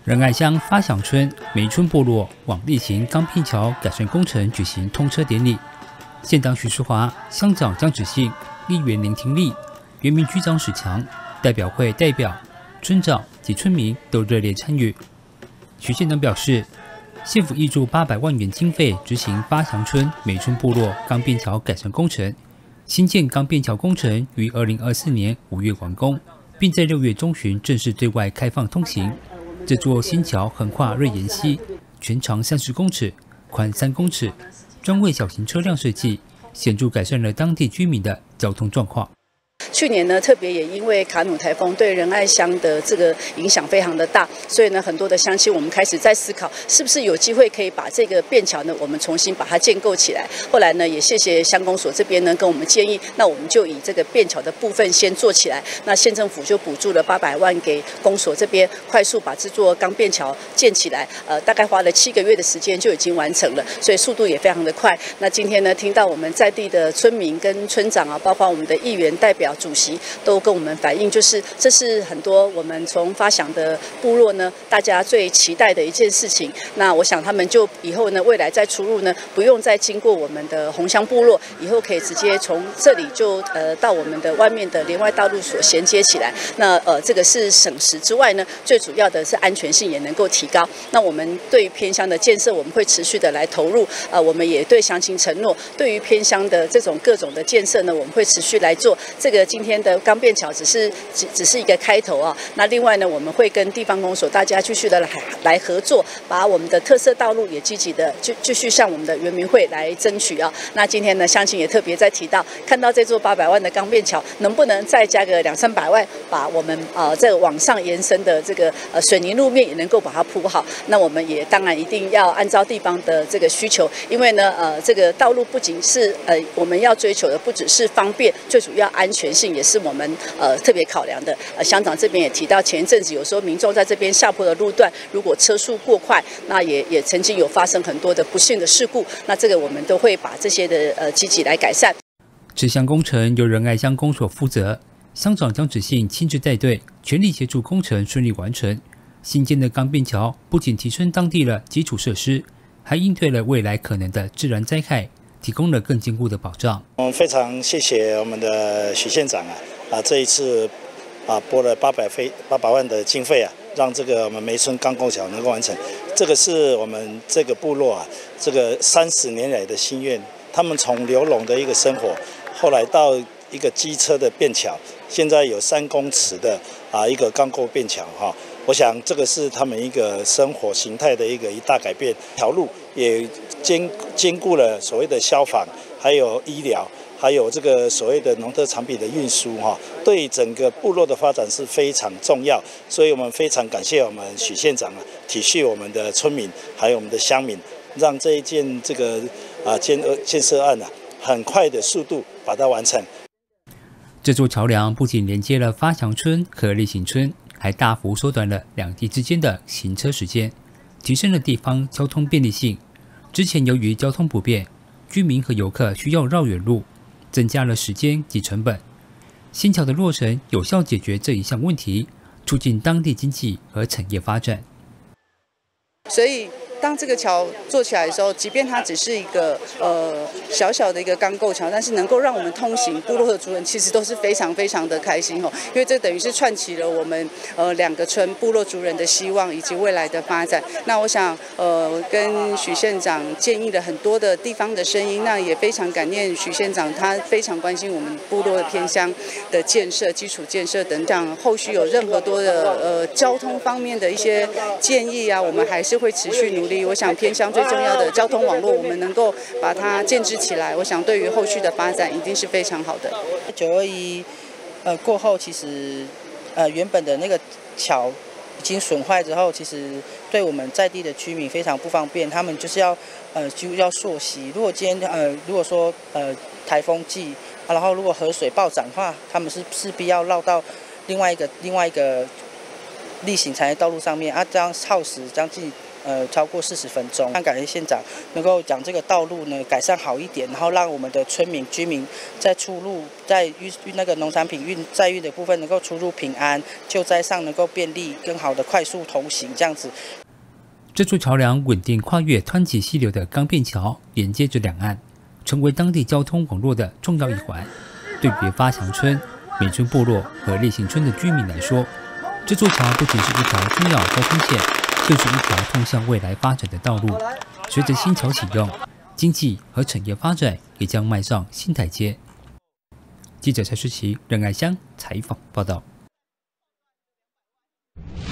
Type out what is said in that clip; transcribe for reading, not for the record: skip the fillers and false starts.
仁爱乡发祥村梅村部落往例行钢片桥改善工程举行通车典礼，县长许淑华、乡长江芷信、议员林廷利、原民局长史强、代表会代表、村长及村民都热烈参与。许县长表示，县府挹注800万元经费执行发祥村梅村部落钢片桥改善工程，新建钢片桥工程于2024年5月完工，并在6月中旬正式对外开放通行。这座新桥横跨瑞岩溪，全长30公尺，宽3公尺，专为小型车辆设计，显著改善了当地居民的交通状况。 去年呢，特别也因为卡努台风对仁爱乡的这个影响非常的大，所以呢，很多的乡亲我们开始在思考，是不是有机会可以把这个便桥呢，我们重新把它建构起来。后来呢，也谢谢乡公所这边呢跟我们建议，那我们就以这个便桥的部分先做起来。那县政府就补助了800万给公所这边，快速把这座钢便桥建起来。大概花了7个月的时间就已经完成了，所以速度也非常的快。那今天呢，听到我们在地的村民跟村长啊，包括我们的议员代表、主席都跟我们反映，就是这是很多我们从发祥的部落呢，大家最期待的一件事情。那我想他们就以后呢，未来再出入呢，不用再经过我们的红乡部落，以后可以直接从这里就到我们的外面的连外道路所衔接起来。那这个是省时之外呢，最主要的是安全性也能够提高。那我们对于偏乡的建设，我们会持续的来投入。我们也对乡亲承诺，对于偏乡的这种各种的建设呢，我们会持续来做。这个今天的钢便桥只是一个开头啊。那另外呢，我们会跟地方公所大家继续的来合作，把我们的特色道路也积极的继续向我们的原民会来争取啊。那今天呢，乡亲也特别在提到，看到这座800万的钢便桥，能不能再加个200-300万，把我们这个往上延伸的这个水泥路面也能够把它铺好。那我们也当然一定要按照地方的这个需求，因为呢这个道路不仅是我们要追求的不只是方便，最主要安全性也是我们特别考量的。乡长这边也提到，前一阵子有时候民众在这边下坡的路段，如果车速过快，那也曾经有发生很多的不幸的事故。那这个我们都会把这些的积极来改善。 这项工程由仁爱乡公所负责，乡长江芷信亲自带队，全力协助工程顺利完成。新建的钢便桥不仅提升当地的基础设施，还应对了未来可能的自然灾害，提供了更坚固的保障。 我们非常谢谢我们的许县长这一次拨了800万的经费让这个我们梅村钢构桥能够完成。这个是我们这个部落这个30年来的心愿。他们从流笼的一个生活，后来到一个机车的便桥，现在有3公尺的一个钢构便桥我想这个是他们一个生活形态的一大改变。条路也兼顾了所谓的消防，还有医疗，还有这个所谓的农特产品的运输对整个部落的发展是非常重要。所以我们非常感谢我们许县长体恤我们的村民，还有我们的乡民，让这一件这个建设案很快的速度把它完成。 这座桥梁不仅连接了发祥村和例行村，还大幅缩短了两地之间的行车时间，提升了地方交通便利性。之前由于交通不便，居民和游客需要绕远路，增加了时间及成本。新桥的落成有效解决这一项问题，促进当地经济和产业发展。 所以当这个桥做起来的时候，即便它只是一个小小的一个钢构桥，但是能够让我们通行，部落的族人其实都是非常非常的开心因为这等于是串起了我们2个村部落族人的希望以及未来的发展。那我想跟许县长建议了很多的地方的声音，那也非常感念许县长，他非常关心我们部落的偏乡的建设、基础建设等等。后续有任何多的交通方面的一些建议我们还是会持续努力。我想偏乡最重要的交通网络，我们能够把它建制起来，我想对于后续的发展一定是非常好的。 921过后，其实原本的那个桥已经损坏之后，其实对我们在地的居民非常不方便，他们就是要溯溪。如果今天如果说台风季然后如果河水暴涨的话，他们是势必要绕到另外一个例行产业道路上面这样耗时将近超过40分钟。感谢县长能够将这个道路呢改善好一点，然后让我们的村民居民在出入在那个农产品载运的部分能够出入平安，救灾上能够便利，更好的快速通行这样子。 这座桥梁稳定跨越湍急溪流的钢便桥，连接着两岸，成为当地交通网络的重要一环。对于发祥村、美村部落和烈行村的居民来说，这座桥不仅是一条重要交通线，更是一条通向未来发展的道路。随着新桥启用，经济和产业发展也将迈上新台阶。记者蔡诗琪、任爱香采访报道。